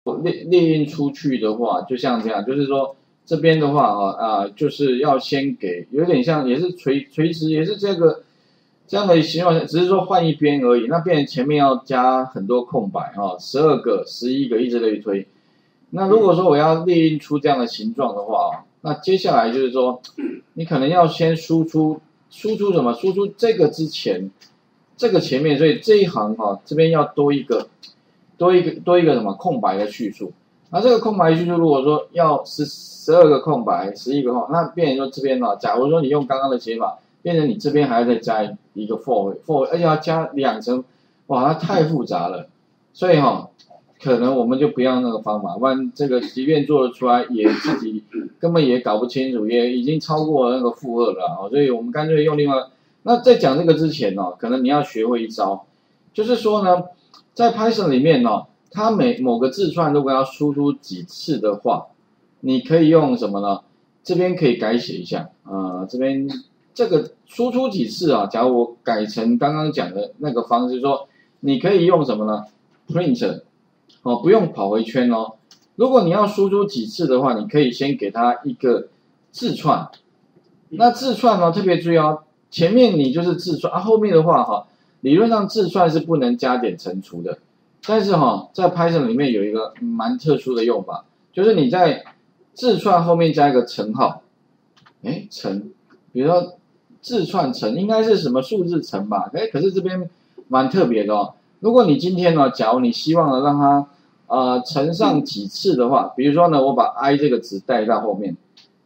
列印出去的话，就像这样，就是说这边的话就是要先给，有点像也是垂直，也是这样的情况，只是说换一边而已。那变成前面要加很多空白12个、11个，一直类推。那如果说我要列印出这样的形状的话，那接下来就是说，你可能要先输出什么？输出这个之前，这个前面，所以这一行这边要多一个什么空白的叙述。那这个空白叙述如果说要12个空白，11个空白，那变成说这边假如说你用刚刚的写法，变成你这边还要再加一个 for， 而且要加2层，哇，那太复杂了。所以可能我们就不要那个方法，不然这个即便做得出来，也自己根本也搞不清楚，也已经超过了那个负荷了所以我们干脆用另外。那在讲这个之前可能你要学会一招，就是说呢，在 Python 里面它某个字串如果要输出几次的话，你可以用什么呢？这边可以改写一下这边这个输出几次假如我改成刚刚讲的那个方式，说你可以用什么呢 ？print 不用跑回圈如果你要输出几次的话，你可以先给它一个字串。那字串特别注意前面你就是字串后面的话理论上字串是不能加点乘除的。但是在 Python 里面有一个蛮特殊的用法，就是你在字串后面加一个乘号，乘，比如说字串乘应该是什么数字乘吧？可是这边蛮特别的如果你今天假如你希望让它乘上几次的话，比如说呢，我把 i 这个值带到后面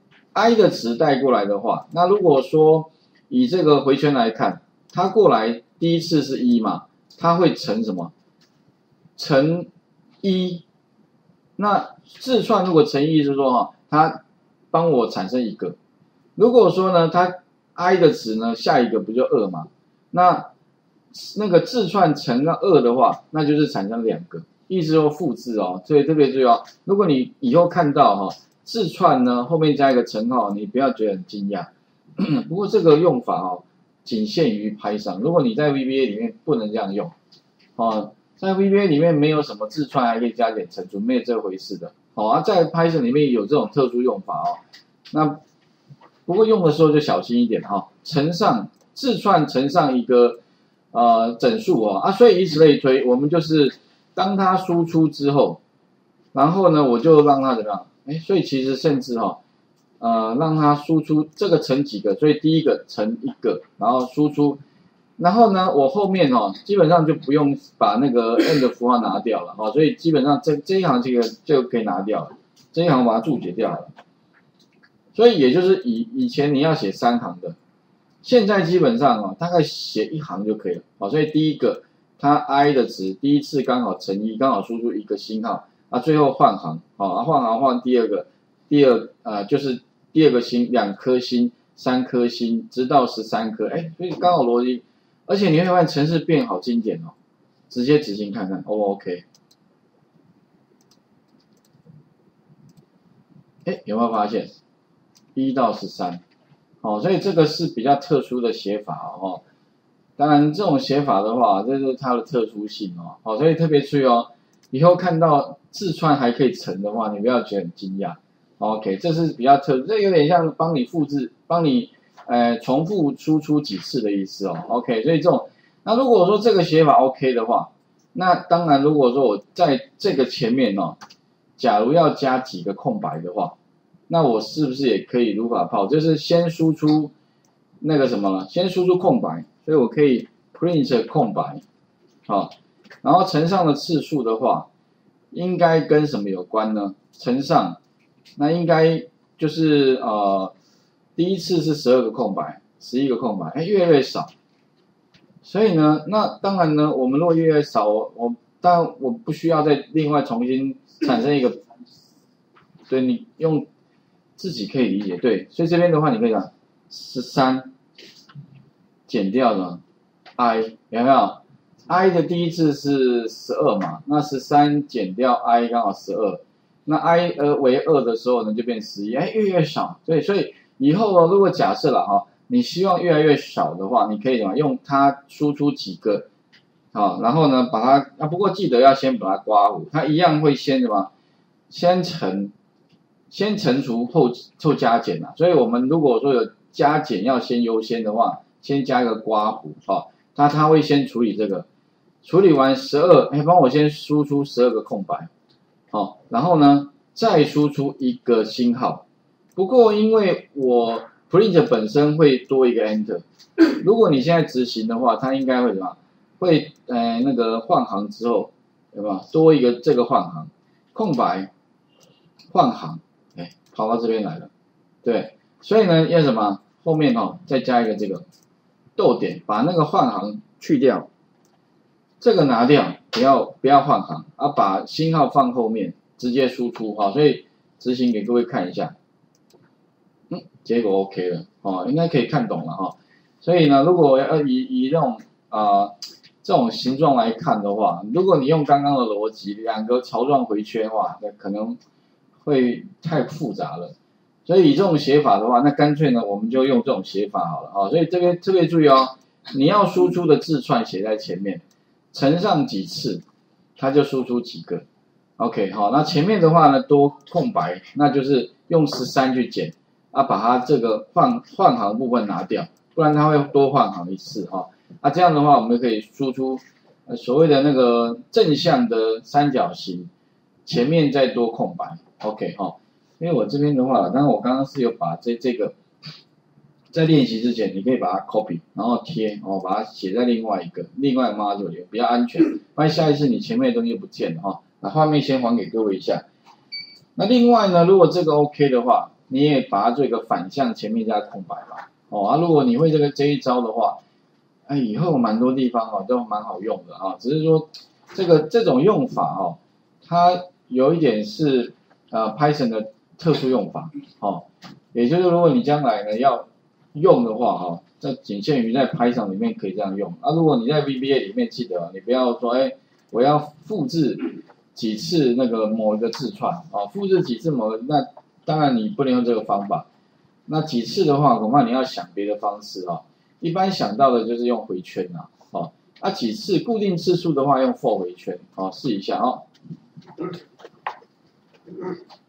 ，i 的值带过来的话，那如果说以这个回圈来看，它过来第一次是1嘛，它会乘什么？乘1。那字串如果乘1是说它帮我产生1个。如果说呢，它 i 的值呢，下一个不就2嘛？那个字串乘上2的话，那就是产生2个，意思说复制所以特别注意如果你以后看到字串呢后面加一个乘号，你不要觉得很惊讶。不过这个用法仅限于 Python， 如果你在 VBA 里面不能这样用在 VBA 里面没有什么字串还可以加点乘除，没有这回事的在 Python 里面有这种特殊用法那不过用的时候就小心一点乘上字串乘上一个整数所以以此类推，我们就是当它输出之后，然后呢我就让它怎么样？所以其实甚至让它输出这个乘几个，所以第一个乘1个，然后输出，然后呢我后面基本上就不用把那个 and 符号拿掉了所以基本上这一行这个就可以拿掉了，这一行把它注解掉了。所以也就是以前你要写3行的，现在基本上大概写1行就可以了所以第一个它 i 的值第一次刚好乘1，刚好输出一个星号最后换行换行换第二个，就是第2个星2颗星3颗星直到13颗所以刚好逻辑，而且你会发现程式变好精简直接执行看看OK。有没有发现1到13所以这个是比较特殊的写法当然这种写法的话，这是它的特殊性所以特别注意以后看到字串还可以乘的话，你不要觉得很惊讶OK， 这是比较特殊，这有点像帮你复制，帮你重复输出几次的意思OK， 所以这种，那如果说这个写法 OK 的话，那当然如果说我在这个前面假如要加几个空白的话，那我是不是也可以如法炮？就是先输出那个什么了，先输出空白，所以我可以 print 空白然后乘上的次数的话，应该跟什么有关呢？乘上，那应该就是第一次是12个空白，11个空白，越来越少。所以呢，那当然呢，我们如果越来越少，当然我不需要再另外重新产生一个，所以你用自己可以理解对。所以这边的话，你可以讲13减掉了 i， 有没有 ？i 的第一次是12嘛，那13减掉 i 刚好12，那 i 为2的时候呢，就变11，越来越少。所以以后如果假设了你希望越来越少的话，你可以怎么用它输出几个好，然后呢把它不过记得要先把它刮弧，它一样会先什么？先乘除后加减啊，所以我们如果说有加减要先优先的话，先加一个刮弧，好，它会先处理这个，处理完12，帮我先输出12个空白，好，然后呢再输出一个星号，不过因为我 print 本身会多一个 enter， 如果你现在执行的话，它应该会什么？会那个换行之后，对吧？多一个这个换行，空白。换行，跑到这边来了，对，所以呢要什么？后面再加一个这个逗点，把那个换行去掉，这个拿掉，不要换行，把星号放后面，直接输出所以执行给各位看一下，结果 OK 了，应该可以看懂了所以呢，如果要以这种这种形状来看的话，如果你用刚刚的逻辑，两个槽状回圈的话，那可能会太复杂了，所以以这种写法的话，那干脆呢，我们就用这种写法好了所以这边特别注意你要输出的字串写在前面，乘上几次，它就输出几个。OK 那前面的话呢多空白，那就是用13去减把它这个换行部分拿掉，不然它会多换行一次这样的话我们可以输出所谓的那个正向的三角形，前面再多空白。OK 因为我这边的话，当然我刚刚是有把这个在练习之前，你可以把它 copy， 然后贴把它写在另外一个 module 里，比较安全。不然下一次你前面的东西不见了那画面先还给各位一下。那另外呢，如果这个 OK 的话，你也把它做一个反向，前面加空白吧。如果你会这一招的话，以后蛮多地方都蛮好用的只是说这种用法它有一点是Python 的特殊用法也就是如果你将来呢要用的话这仅限于在 Python 里面可以这样用如果你在 VBA 里面记得你不要说我要复制几次那个某一个字串复制几次那当然你不能用这个方法，那几次的话恐怕你要想别的方式一般想到的就是用回圈几次固定次数的话用 for 回圈试一下